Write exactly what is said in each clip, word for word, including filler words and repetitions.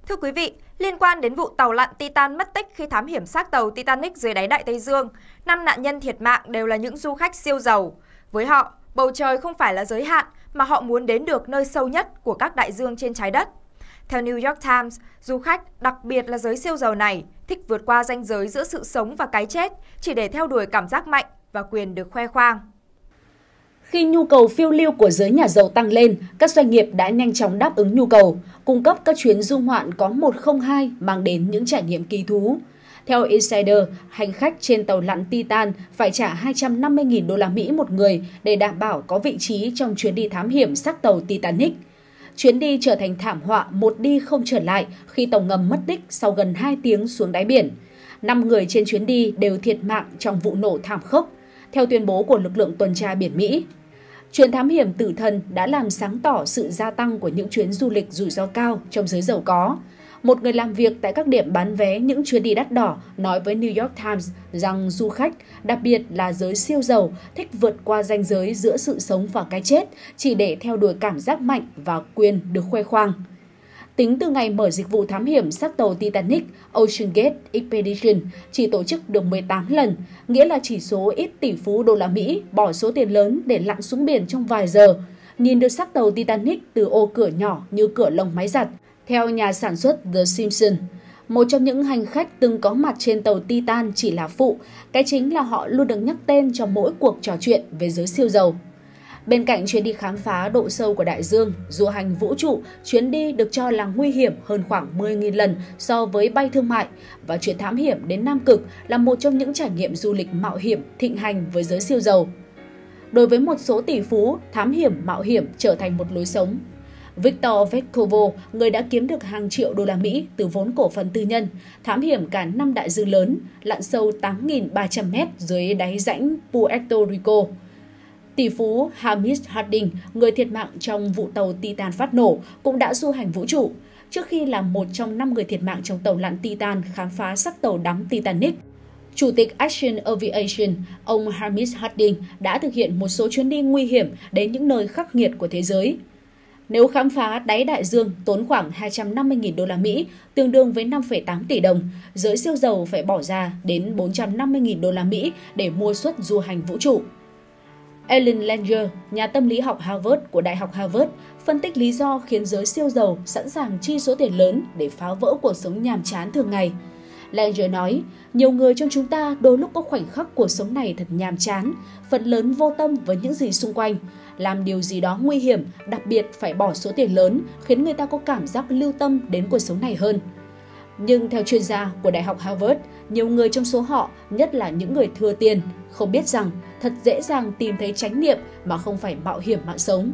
Thưa quý vị, liên quan đến vụ tàu lặn Titan mất tích khi thám hiểm xác tàu Titanic dưới đáy Đại Tây Dương, năm nạn nhân thiệt mạng đều là những du khách siêu giàu. Với họ, bầu trời không phải là giới hạn mà họ muốn đến được nơi sâu nhất của các đại dương trên trái đất. Theo New York Times, du khách, đặc biệt là giới siêu giàu này, thích vượt qua ranh giới giữa sự sống và cái chết chỉ để theo đuổi cảm giác mạnh và quyền được khoe khoang. Khi nhu cầu phiêu lưu của giới nhà giàu tăng lên, các doanh nghiệp đã nhanh chóng đáp ứng nhu cầu, cung cấp các chuyến du ngoạn có một không hai mang đến những trải nghiệm kỳ thú. Theo Insider, hành khách trên tàu lặn Titan phải trả hai trăm năm mươi nghìn đô la Mỹ một người để đảm bảo có vị trí trong chuyến đi thám hiểm xác tàu Titanic. Chuyến đi trở thành thảm họa một đi không trở lại khi tàu ngầm mất tích sau gần hai tiếng xuống đáy biển. Năm người trên chuyến đi đều thiệt mạng trong vụ nổ thảm khốc, theo tuyên bố của lực lượng tuần tra biển Mỹ. Chuyến thám hiểm tử thần đã làm sáng tỏ sự gia tăng của những chuyến du lịch rủi ro cao trong giới giàu có. Một người làm việc tại các điểm bán vé những chuyến đi đắt đỏ nói với New York Times rằng du khách, đặc biệt là giới siêu giàu, thích vượt qua ranh giới giữa sự sống và cái chết chỉ để theo đuổi cảm giác mạnh và quyền được khoe khoang. Tính từ ngày mở dịch vụ thám hiểm xác tàu Titanic, Ocean Gate Expedition chỉ tổ chức được mười tám lần, nghĩa là chỉ số ít tỷ phú đô la Mỹ bỏ số tiền lớn để lặn xuống biển trong vài giờ, nhìn được xác tàu Titanic từ ô cửa nhỏ như cửa lồng máy giặt. Theo nhà sản xuất The Simpsons, một trong những hành khách từng có mặt trên tàu Titan chỉ là phụ, cái chính là họ luôn được nhắc tên trong mỗi cuộc trò chuyện về giới siêu giàu. Bên cạnh chuyến đi khám phá độ sâu của đại dương, du hành vũ trụ, chuyến đi được cho là nguy hiểm hơn khoảng mười nghìn lần so với bay thương mại, và chuyến thám hiểm đến Nam Cực là một trong những trải nghiệm du lịch mạo hiểm thịnh hành với giới siêu giàu. Đối với một số tỷ phú, thám hiểm mạo hiểm trở thành một lối sống. Victor Vescovo, người đã kiếm được hàng triệu đô la Mỹ từ vốn cổ phần tư nhân, thám hiểm cả năm đại dương lớn, lặn sâu tám nghìn ba trăm mét dưới đáy rãnh Puerto Rico. Tỷ phú Hamish Harding, người thiệt mạng trong vụ tàu Titan phát nổ, cũng đã du hành vũ trụ, trước khi là một trong năm người thiệt mạng trong tàu lặn Titan khám phá xác tàu đắm Titanic. Chủ tịch Action Aviation, ông Hamish Harding đã thực hiện một số chuyến đi nguy hiểm đến những nơi khắc nghiệt của thế giới. Nếu khám phá đáy đại dương tốn khoảng hai trăm năm mươi nghìn đô la Mỹ, tương đương với năm phẩy tám tỷ đồng, giới siêu giàu phải bỏ ra đến bốn trăm năm mươi nghìn đô la Mỹ để mua suất du hành vũ trụ. Ellen Langer, nhà tâm lý học Harvard của Đại học Harvard, phân tích lý do khiến giới siêu giàu sẵn sàng chi số tiền lớn để phá vỡ cuộc sống nhàm chán thường ngày. Langer nói, nhiều người trong chúng ta đôi lúc có khoảnh khắc cuộc sống này thật nhàm chán, phần lớn vô tâm với những gì xung quanh. Làm điều gì đó nguy hiểm, đặc biệt phải bỏ số tiền lớn, khiến người ta có cảm giác lưu tâm đến cuộc sống này hơn. Nhưng theo chuyên gia của Đại học Harvard, nhiều người trong số họ, nhất là những người thừa tiền, không biết rằng thật dễ dàng tìm thấy chánh niệm mà không phải mạo hiểm mạng sống.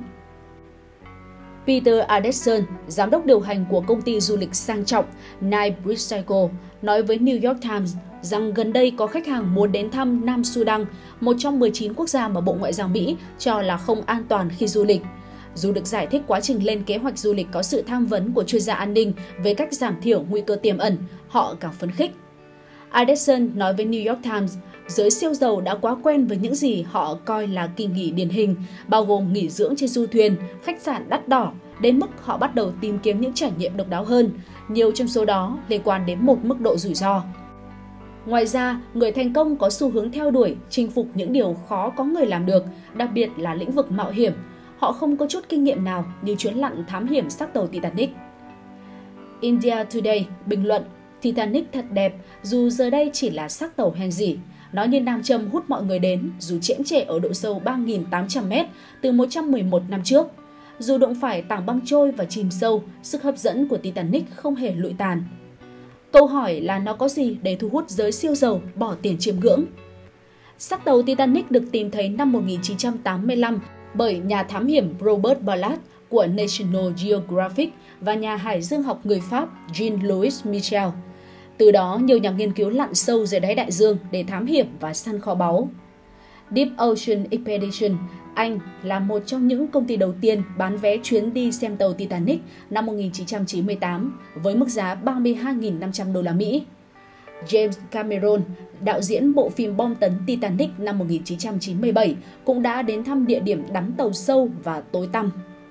Peter Adderson, giám đốc điều hành của công ty du lịch sang trọng Nile Bridge Cycle, nói với New York Times rằng gần đây có khách hàng muốn đến thăm Nam Sudan, một trong mười chín quốc gia mà Bộ Ngoại giao Mỹ cho là không an toàn khi du lịch. Dù được giải thích quá trình lên kế hoạch du lịch có sự tham vấn của chuyên gia an ninh về cách giảm thiểu nguy cơ tiềm ẩn, họ càng phấn khích. Adderson nói với New York Times, giới siêu giàu đã quá quen với những gì họ coi là kỳ nghỉ điển hình, bao gồm nghỉ dưỡng trên du thuyền, khách sạn đắt đỏ, đến mức họ bắt đầu tìm kiếm những trải nghiệm độc đáo hơn, nhiều trong số đó liên quan đến một mức độ rủi ro. Ngoài ra, người thành công có xu hướng theo đuổi, chinh phục những điều khó có người làm được, đặc biệt là lĩnh vực mạo hiểm. Họ không có chút kinh nghiệm nào như chuyến lặn thám hiểm xác tàu Titanic. India Today bình luận, Titanic thật đẹp, dù giờ đây chỉ là xác tàu hèn rỉ. Nó như nam châm hút mọi người đến, dù chễm chệ ở độ sâu ba nghìn tám trăm mét từ một trăm mười một năm trước. Dù đụng phải tảng băng trôi và chìm sâu, sức hấp dẫn của Titanic không hề lụi tàn. Câu hỏi là nó có gì để thu hút giới siêu giàu bỏ tiền chiêm ngưỡng? Xác tàu Titanic được tìm thấy năm một nghìn chín trăm tám mươi lăm bởi nhà thám hiểm Robert Ballard của National Geographic và nhà hải dương học người Pháp Jean-Louis Michel. Từ đó, nhiều nhà nghiên cứu lặn sâu dưới đáy đại dương để thám hiểm và săn kho báu. Deep Ocean Expedition, Anh là một trong những công ty đầu tiên bán vé chuyến đi xem tàu Titanic năm một nghìn chín trăm chín mươi tám với mức giá ba mươi hai nghìn năm trăm đô la Mỹ. James Cameron, đạo diễn bộ phim bom tấn Titanic năm một nghìn chín trăm chín mươi bảy, cũng đã đến thăm địa điểm đắm tàu sâu và tối tăm.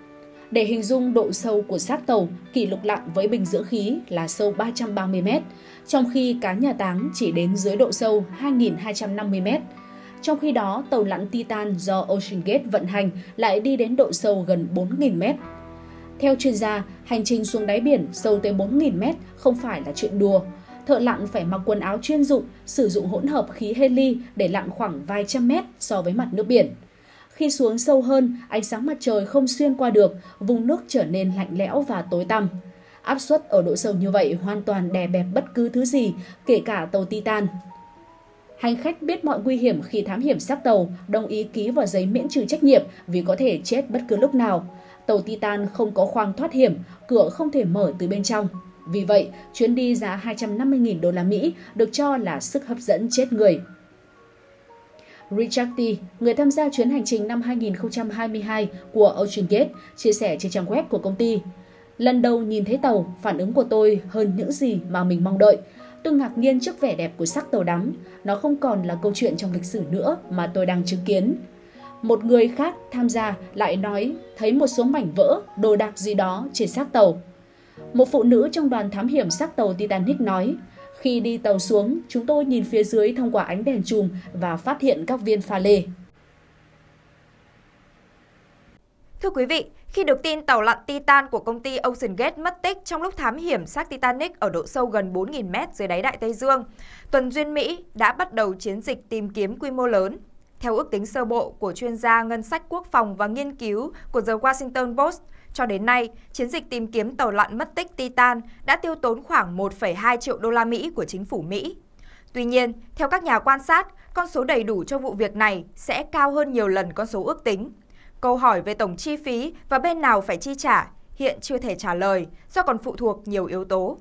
Để hình dung độ sâu của xác tàu, kỷ lục lặn với bình dưỡng khí là sâu ba trăm ba mươi mét, trong khi cá nhà táng chỉ đến dưới độ sâu hai nghìn hai trăm năm mươi mét. Trong khi đó, tàu lặn Titan do Ocean Gate vận hành lại đi đến độ sâu gần bốn nghìn mét. Theo chuyên gia, hành trình xuống đáy biển sâu tới bốn nghìn mét không phải là chuyện đùa. Thợ lặn phải mặc quần áo chuyên dụng, sử dụng hỗn hợp khí heli để lặn khoảng vài trăm mét so với mặt nước biển. Khi xuống sâu hơn, ánh sáng mặt trời không xuyên qua được, vùng nước trở nên lạnh lẽo và tối tăm. Áp suất ở độ sâu như vậy hoàn toàn đè bẹp bất cứ thứ gì, kể cả tàu Titan. Hành khách biết mọi nguy hiểm khi thám hiểm xác tàu, đồng ý ký vào giấy miễn trừ trách nhiệm vì có thể chết bất cứ lúc nào. Tàu Titan không có khoang thoát hiểm, cửa không thể mở từ bên trong. Vì vậy, chuyến đi giá hai trăm năm mươi nghìn đô la Mỹ được cho là sức hấp dẫn chết người. Richard T, người tham gia chuyến hành trình năm hai nghìn không trăm hai mươi hai của Ocean Gate, chia sẻ trên trang web của công ty. Lần đầu nhìn thấy tàu, phản ứng của tôi hơn những gì mà mình mong đợi. Tôi ngạc nhiên trước vẻ đẹp của xác tàu đắm. Nó không còn là câu chuyện trong lịch sử nữa mà tôi đang chứng kiến. Một người khác tham gia lại nói thấy một số mảnh vỡ, đồ đạc gì đó trên xác tàu. Một phụ nữ trong đoàn thám hiểm xác tàu Titanic nói, khi đi tàu xuống, chúng tôi nhìn phía dưới thông qua ánh đèn chùm và phát hiện các viên pha lê. Thưa quý vị, khi được tin tàu lặn Titan của công ty Ocean Gate mất tích trong lúc thám hiểm xác Titanic ở độ sâu gần bốn nghìn mét dưới đáy Đại Tây Dương, tuần duyên Mỹ đã bắt đầu chiến dịch tìm kiếm quy mô lớn. Theo ước tính sơ bộ của chuyên gia ngân sách quốc phòng và nghiên cứu của The Washington Post, cho đến nay, chiến dịch tìm kiếm tàu lặn mất tích Titan đã tiêu tốn khoảng một phẩy hai triệu đô la Mỹ của chính phủ Mỹ. Tuy nhiên, theo các nhà quan sát, con số đầy đủ cho vụ việc này sẽ cao hơn nhiều lần con số ước tính. Câu hỏi về tổng chi phí và bên nào phải chi trả hiện chưa thể trả lời do còn phụ thuộc nhiều yếu tố.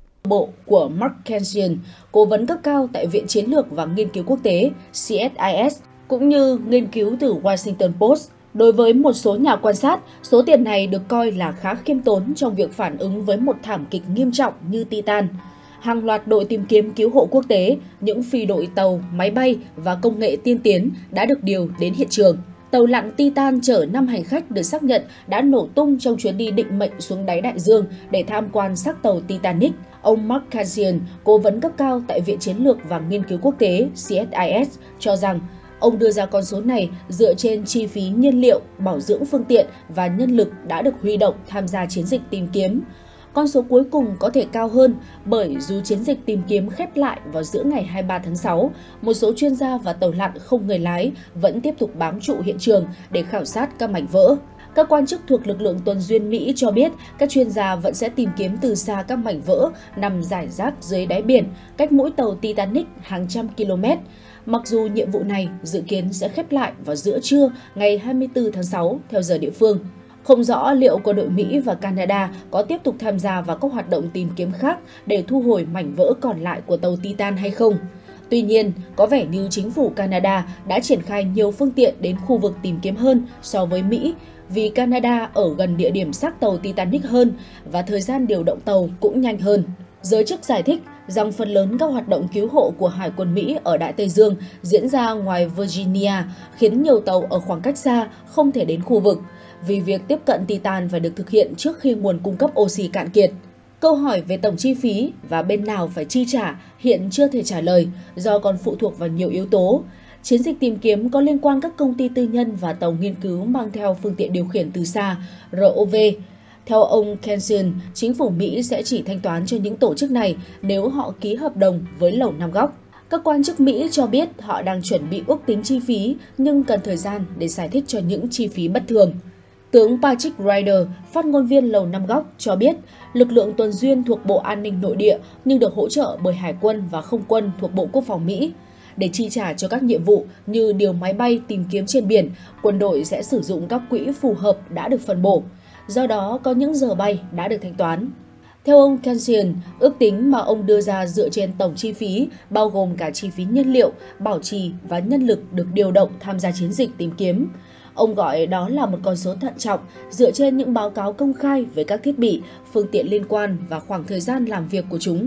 Bộ của Mark Kensian, cố vấn cấp cao tại Viện Chiến lược và Nghiên cứu Quốc tế C S I S, cũng như nghiên cứu từ Washington Post. Đối với một số nhà quan sát, số tiền này được coi là khá khiêm tốn trong việc phản ứng với một thảm kịch nghiêm trọng như Titan. Hàng loạt đội tìm kiếm cứu hộ quốc tế, những phi đội tàu, máy bay và công nghệ tiên tiến đã được điều đến hiện trường. Tàu lặn Titan chở năm hành khách được xác nhận đã nổ tung trong chuyến đi định mệnh xuống đáy đại dương để tham quan xác tàu Titanic. Ông Mark Kensian, cố vấn cấp cao tại Viện Chiến lược và Nghiên cứu Quốc tế C S I S, cho rằng ông đưa ra con số này dựa trên chi phí nhiên liệu, bảo dưỡng phương tiện và nhân lực đã được huy động tham gia chiến dịch tìm kiếm. Con số cuối cùng có thể cao hơn bởi dù chiến dịch tìm kiếm khép lại vào giữa ngày hai mươi ba tháng sáu, một số chuyên gia và tàu lặn không người lái vẫn tiếp tục bám trụ hiện trường để khảo sát các mảnh vỡ. Các quan chức thuộc lực lượng tuần duyên Mỹ cho biết các chuyên gia vẫn sẽ tìm kiếm từ xa các mảnh vỡ nằm rải rác dưới đáy biển, cách mũi tàu Titanic hàng trăm km. Mặc dù nhiệm vụ này dự kiến sẽ khép lại vào giữa trưa ngày hai mươi tư tháng sáu theo giờ địa phương. Không rõ liệu quân đội Mỹ và Canada có tiếp tục tham gia vào các hoạt động tìm kiếm khác để thu hồi mảnh vỡ còn lại của tàu Titan hay không. Tuy nhiên, có vẻ như chính phủ Canada đã triển khai nhiều phương tiện đến khu vực tìm kiếm hơn so với Mỹ, vì Canada ở gần địa điểm xác tàu Titanic hơn và thời gian điều động tàu cũng nhanh hơn. Giới chức giải thích rằng phần lớn các hoạt động cứu hộ của Hải quân Mỹ ở Đại Tây Dương diễn ra ngoài Virginia, khiến nhiều tàu ở khoảng cách xa không thể đến khu vực, vì việc tiếp cận Titan phải được thực hiện trước khi nguồn cung cấp oxy cạn kiệt. Câu hỏi về tổng chi phí và bên nào phải chi trả hiện chưa thể trả lời do còn phụ thuộc vào nhiều yếu tố. Chiến dịch tìm kiếm có liên quan các công ty tư nhân và tàu nghiên cứu mang theo phương tiện điều khiển từ xa R O V. Theo ông Kensian, chính phủ Mỹ sẽ chỉ thanh toán cho những tổ chức này nếu họ ký hợp đồng với Lầu Năm Góc. Các quan chức Mỹ cho biết họ đang chuẩn bị ước tính chi phí nhưng cần thời gian để giải thích cho những chi phí bất thường. Tướng Patrick Ryder, phát ngôn viên Lầu Năm Góc, cho biết lực lượng tuần duyên thuộc Bộ An ninh Nội địa nhưng được hỗ trợ bởi Hải quân và Không quân thuộc Bộ Quốc phòng Mỹ. Để chi trả cho các nhiệm vụ như điều máy bay tìm kiếm trên biển, quân đội sẽ sử dụng các quỹ phù hợp đã được phân bổ. Do đó, có những giờ bay đã được thanh toán. Theo ông Kensian, ước tính mà ông đưa ra dựa trên tổng chi phí, bao gồm cả chi phí nhiên liệu, bảo trì và nhân lực được điều động tham gia chiến dịch tìm kiếm. Ông gọi đó là một con số thận trọng dựa trên những báo cáo công khai về các thiết bị, phương tiện liên quan và khoảng thời gian làm việc của chúng.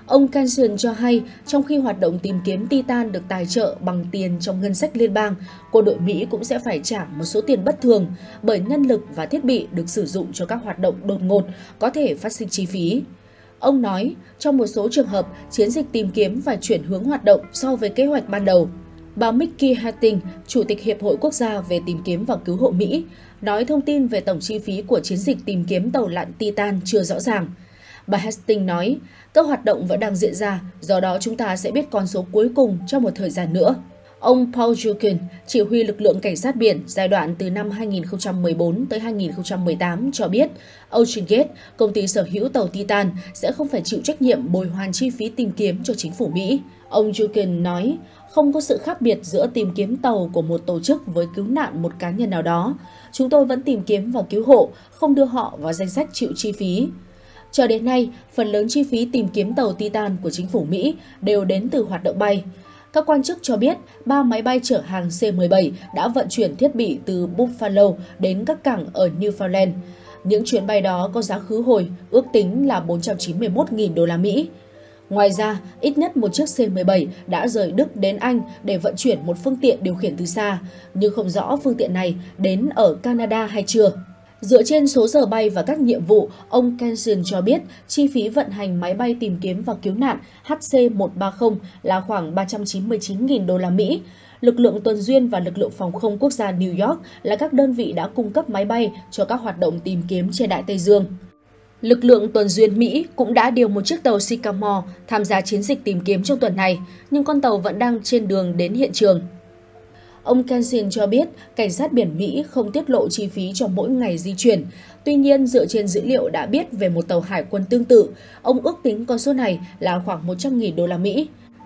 Ông Kansian cho hay, trong khi hoạt động tìm kiếm Titan được tài trợ bằng tiền trong ngân sách liên bang, quân đội Mỹ cũng sẽ phải trả một số tiền bất thường bởi nhân lực và thiết bị được sử dụng cho các hoạt động đột ngột có thể phát sinh chi phí. Ông nói, trong một số trường hợp, chiến dịch tìm kiếm phải chuyển hướng hoạt động so với kế hoạch ban đầu. Bà Mickey Hattingh, Chủ tịch Hiệp hội Quốc gia về tìm kiếm và cứu hộ Mỹ, nói thông tin về tổng chi phí của chiến dịch tìm kiếm tàu lặn Titan chưa rõ ràng. Bà Hattingh nói, các hoạt động vẫn đang diễn ra, do đó chúng ta sẽ biết con số cuối cùng trong một thời gian nữa. Ông Paul Jukin, chỉ huy lực lượng cảnh sát biển giai đoạn từ năm hai nghìn không trăm mười bốn tới hai nghìn không trăm mười tám cho biết, Ocean Gate, công ty sở hữu tàu Titan, sẽ không phải chịu trách nhiệm bồi hoàn chi phí tìm kiếm cho chính phủ Mỹ. Ông Jukin nói, không có sự khác biệt giữa tìm kiếm tàu của một tổ chức với cứu nạn một cá nhân nào đó. Chúng tôi vẫn tìm kiếm và cứu hộ, không đưa họ vào danh sách chịu chi phí. Cho đến nay, phần lớn chi phí tìm kiếm tàu Titan của chính phủ Mỹ đều đến từ hoạt động bay. Các quan chức cho biết, ba máy bay chở hàng C mười bảy đã vận chuyển thiết bị từ Buffalo đến các cảng ở Newfoundland. Những chuyến bay đó có giá khứ hồi ước tính là bốn trăm chín mươi mốt nghìn đô la Mỹ. Ngoài ra, ít nhất một chiếc C mười bảy đã rời Đức đến Anh để vận chuyển một phương tiện điều khiển từ xa, nhưng không rõ phương tiện này đến ở Canada hay chưa. Dựa trên số giờ bay và các nhiệm vụ, ông Kansian cho biết chi phí vận hành máy bay tìm kiếm và cứu nạn H C một ba không là khoảng ba trăm chín mươi chín nghìn đô la Mỹ. Lực lượng tuần duyên và lực lượng phòng không quốc gia New York là các đơn vị đã cung cấp máy bay cho các hoạt động tìm kiếm trên Đại Tây Dương. Lực lượng tuần duyên Mỹ cũng đã điều một chiếc tàu Sycamore tham gia chiến dịch tìm kiếm trong tuần này, nhưng con tàu vẫn đang trên đường đến hiện trường. Ông Kansian cho biết cảnh sát biển Mỹ không tiết lộ chi phí cho mỗi ngày di chuyển. Tuy nhiên, dựa trên dữ liệu đã biết về một tàu hải quân tương tự, ông ước tính con số này là khoảng một trăm nghìn đô la Mỹ.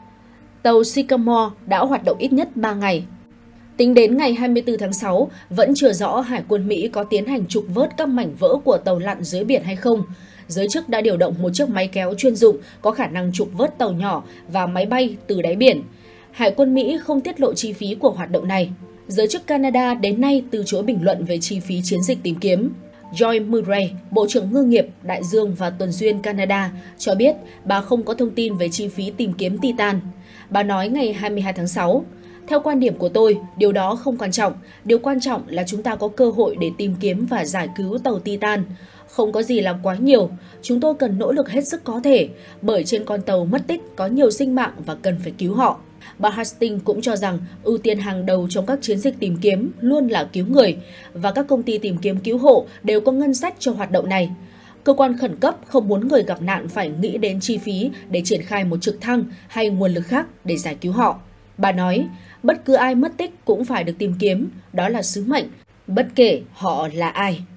Tàu Sycamore đã hoạt động ít nhất ba ngày. Tính đến ngày hai mươi tư tháng sáu, vẫn chưa rõ Hải quân Mỹ có tiến hành trục vớt các mảnh vỡ của tàu lặn dưới biển hay không. Giới chức đã điều động một chiếc máy kéo chuyên dụng có khả năng trục vớt tàu nhỏ và máy bay từ đáy biển. Hải quân Mỹ không tiết lộ chi phí của hoạt động này. Giới chức Canada đến nay từ chối bình luận về chi phí chiến dịch tìm kiếm. Joy Murray, Bộ trưởng Ngư nghiệp, Đại dương và Tuần duyên Canada, cho biết bà không có thông tin về chi phí tìm kiếm Titan. Bà nói ngày hai mươi hai tháng sáu, theo quan điểm của tôi, điều đó không quan trọng. Điều quan trọng là chúng ta có cơ hội để tìm kiếm và giải cứu tàu Titan. Không có gì là quá nhiều. Chúng tôi cần nỗ lực hết sức có thể, bởi trên con tàu mất tích có nhiều sinh mạng và cần phải cứu họ. Bà Hattingh cũng cho rằng ưu tiên hàng đầu trong các chiến dịch tìm kiếm luôn là cứu người, và các công ty tìm kiếm cứu hộ đều có ngân sách cho hoạt động này. Cơ quan khẩn cấp không muốn người gặp nạn phải nghĩ đến chi phí để triển khai một trực thăng hay nguồn lực khác để giải cứu họ. Bà nói, bất cứ ai mất tích cũng phải được tìm kiếm, đó là sứ mệnh, bất kể họ là ai.